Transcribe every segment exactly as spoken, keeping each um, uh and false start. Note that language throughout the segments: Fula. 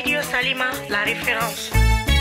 Studio Salima, la référence.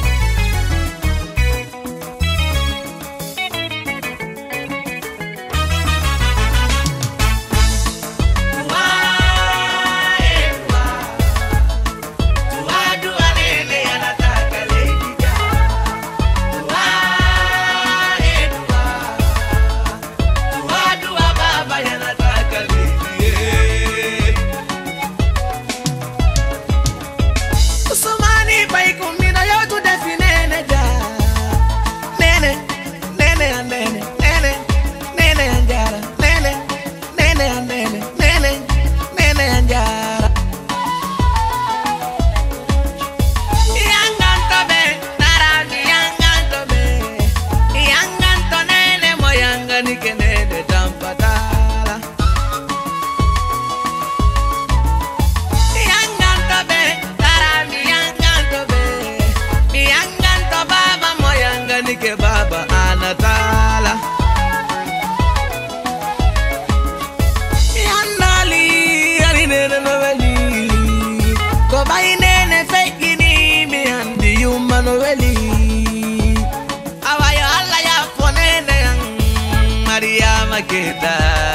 Kita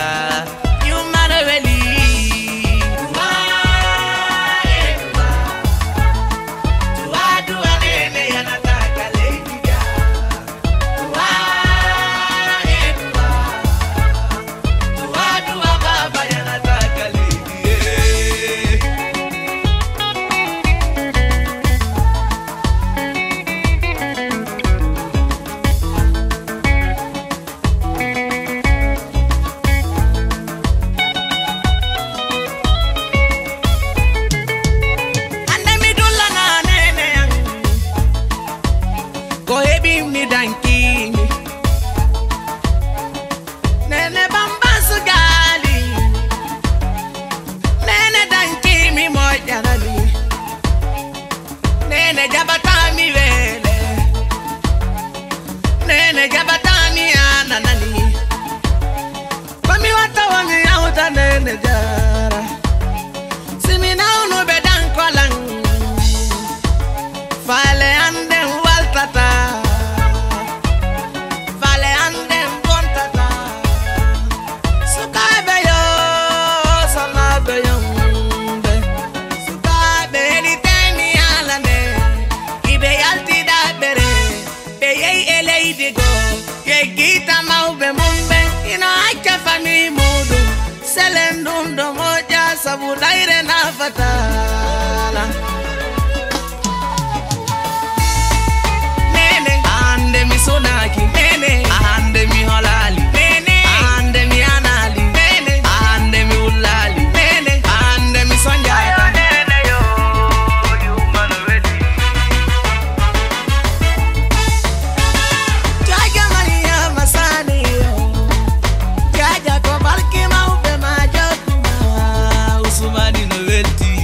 Sabulaire na fatala Nene ande mi sonaki Nene ande mi holali Nene ande mi anali Nene ande mi ulali Nene ande mi sonjata Nene yo you manueli Jaja mania masani yo Jaja ko balki ma ube ma Usumani no veti